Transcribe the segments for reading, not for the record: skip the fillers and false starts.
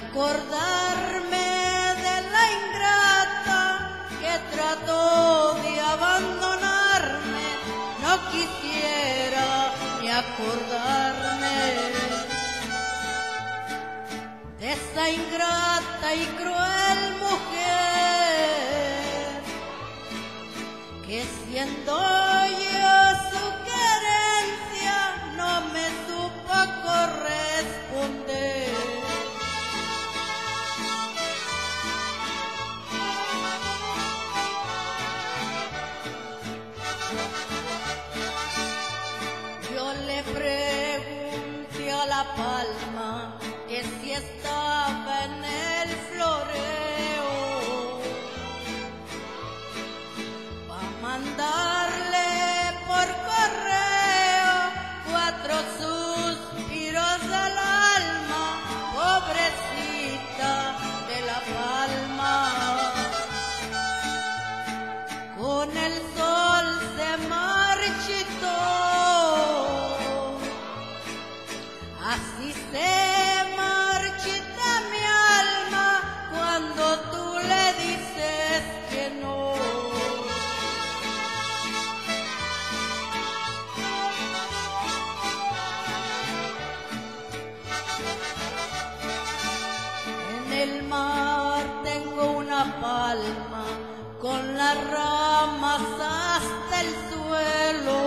acordarme de la ingrata que trató de abandonarme. No quisiera ni acordarme de esa ingrata y cruel mujer que siendo yo su querencia no me supo corresponder. Yo le pregunté a la palma que si estaba en el floreo pa' mandarle por correo 4 suspiros al alma, pobrecita de la palma. Con el sol se marchitó, así se marchita mi alma cuando tú le dices que no. En el mar tengo una palma con las ramas hasta el suelo,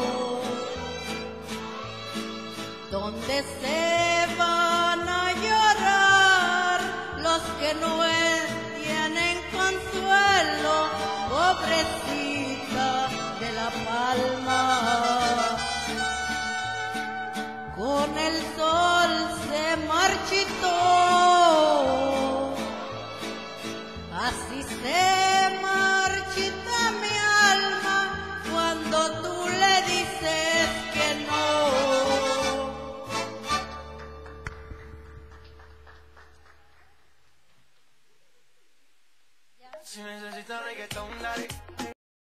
donde se van a llorar los que no tienen consuelo, pobrecita de la palma. Con el sol se marchitó, así se marchita mi alma cuando tú le dices que no. Si necesitas reggaetón, dale.